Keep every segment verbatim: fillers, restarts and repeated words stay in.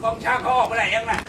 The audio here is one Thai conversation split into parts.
กองช่างเขาออกไปไหนยังน่ะ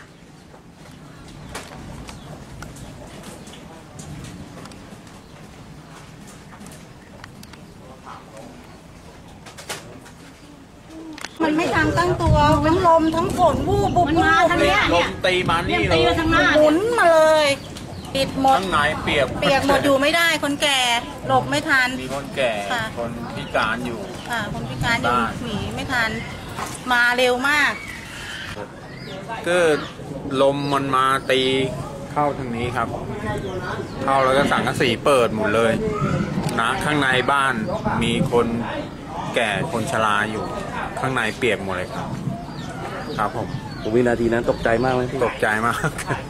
มันไม่ทันตั้งตัวทั้งลมทั้งฝนวูบบุบมาทั้งเนี้ยลมตีมานี่เลยหมุนมาเลยติดหมดข้างในเปียกเปียกหมดอยู่ไม่ได้คนแก่หลบไม่ทันมีคนแก่คนพิการอยู่ค่ะคนพิการอยู่หนีไม่ทันมาเร็วมากก็ลมมันมาตีเข้าทางนี้ครับเข้าแล้วก็สังกะสีเปิดหมดเลยนะข้างในบ้านมีคนแก่คนชราอยู่ข้างในเปียกหมดเลยครับครับผมวินาทีนั้นตกใจมากไหมพี่ตกใจมาก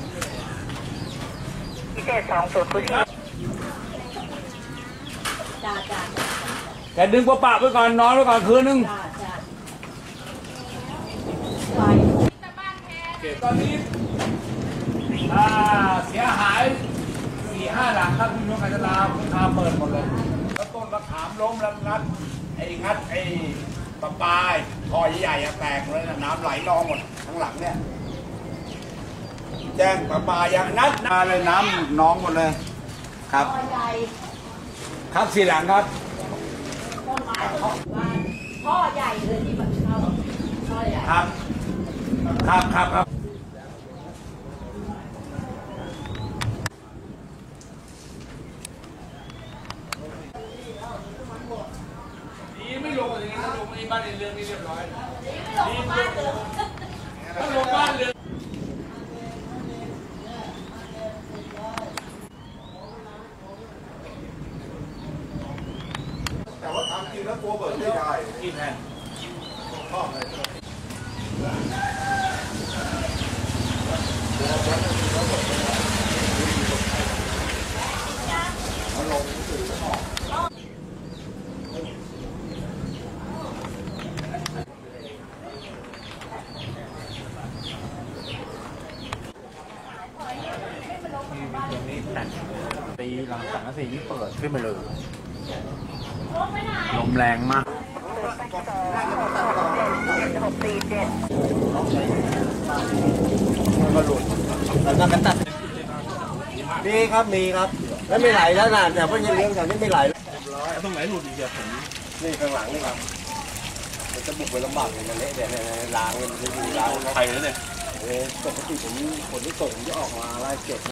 พิเศษสองศูนย์ผู้ที่แกดึงปะปะไว้ก่อนนอนไว้ก่อนคืนนึงตอนนี้เสียหายสี่ห้าหลังครับพี่น้องกันลาคุณคาเปิดหมดเลยแล้วต้นมะขามล้มแล้วงัดไอ้งัดไอ้ปะปายคอใหญ่ๆแตกเลยนะน้ำไหลนองหมดทั้งหลังเนี่ยแจ้งปะปายอย่างนัดมาเลยน้ำน้องหมดเลยครับครับสี่หลังครับพ่อใหญ่เลยที่มันเข้าพ่อใหญ่ครับครับครับครับดีไม่ลงอย่างนี้ถ้าลงในบ้านในเรือนนี่เรียบร้อยดีไม่ลงบ้านเรือนถ้าลงบ้านเรือนแต่ว่าทำจริงแล้วตัวเบิร์ดไม่ได้กี่แผ่นชอบเลยตีหลังสังกะสีนี่เปิดขึ้นมาเลยลมแรงมากมีครับมีครับแล้วไม่ไหลแล้วนะแต่พวกยังเลี้ยงแถวนี้ไม่ไหลตรงไหนหลุดอีกอะผมนี่ข้างหลังนี่ครับมันจะบุกไปลำบากอย่างนี้เนี่ยล้างมันจะดูล้างใครเลยเนี่ยปกติผมคนที่ส่งจะออกมาไล่เก็บ